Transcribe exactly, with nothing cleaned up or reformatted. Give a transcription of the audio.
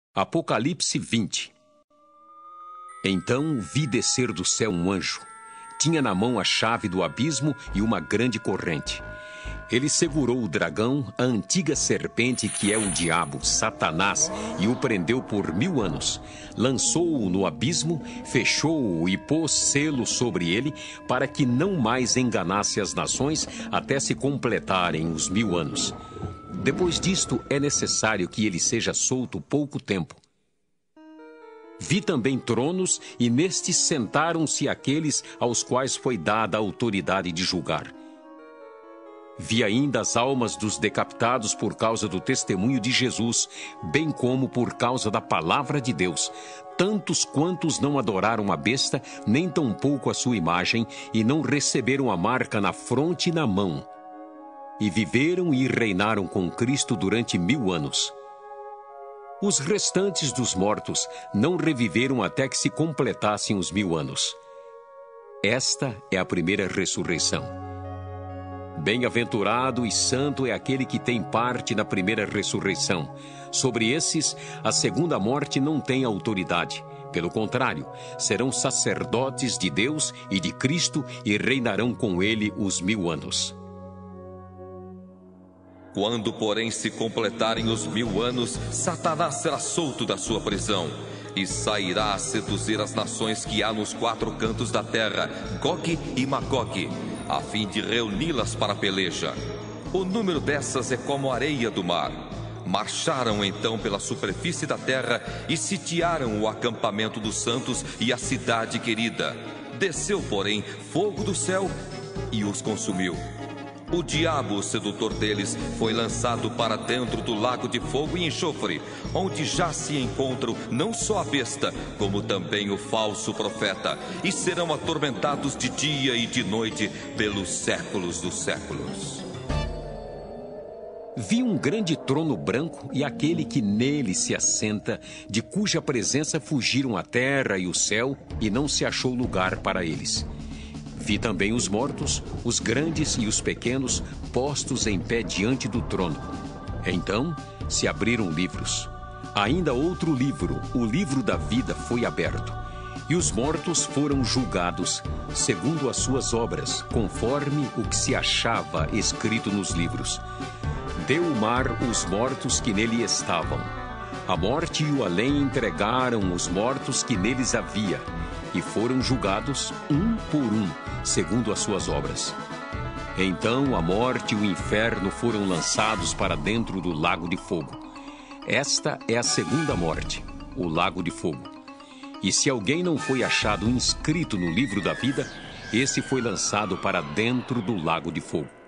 Apocalipse vinte. Então vi descer do céu um anjo. Tinha na mão a chave do abismo e uma grande corrente. Ele segurou o dragão, a antiga serpente que é o diabo, Satanás, e o prendeu por mil anos. Lançou-o no abismo, fechou-o e pôs selo sobre ele, para que não mais enganasse as nações até se completarem os mil anos. Depois disto, é necessário que ele seja solto pouco tempo. Vi também tronos, e nestes sentaram-se aqueles aos quais foi dada a autoridade de julgar. Vi ainda as almas dos decapitados por causa do testemunho de Jesus, bem como por causa da palavra de Deus, tantos quantos não adoraram a besta, nem tampouco a sua imagem, e não receberam a marca na fronte e na mão. E viveram e reinaram com Cristo durante mil anos. Os restantes dos mortos não reviveram até que se completassem os mil anos. Esta é a primeira ressurreição. Bem-aventurado e santo é aquele que tem parte na primeira ressurreição. Sobre esses, a segunda morte não tem autoridade. Pelo contrário, serão sacerdotes de Deus e de Cristo e reinarão com ele os mil anos. Quando, porém, se completarem os mil anos, Satanás será solto da sua prisão e sairá a seduzir as nações que há nos quatro cantos da terra, Gogue e Magogue, a fim de reuni-las para a peleja. O número dessas é como a areia do mar. Marcharam então pela superfície da terra e sitiaram o acampamento dos santos e a cidade querida. Desceu, porém, fogo do céu e os consumiu. O diabo, o sedutor deles, foi lançado para dentro do lago de fogo e enxofre, onde já se encontram não só a besta, como também o falso profeta, e serão atormentados de dia e de noite pelos séculos dos séculos. Vi um grande trono branco e aquele que nele se assenta, de cuja presença fugiram a terra e o céu, e não se achou lugar para eles. Vi também os mortos, os grandes e os pequenos, postos em pé diante do trono. Então se abriram livros. Ainda outro livro, o livro da vida, foi aberto. E os mortos foram julgados, segundo as suas obras, conforme o que se achava escrito nos livros. Deu o mar os mortos que nele estavam. A morte e o além entregaram os mortos que neles havia, e foram julgados um por um, segundo as suas obras. Então a morte e o inferno foram lançados para dentro do lago de fogo. Esta é a segunda morte, o lago de fogo. E se alguém não foi achado inscrito no livro da vida, esse foi lançado para dentro do lago de fogo.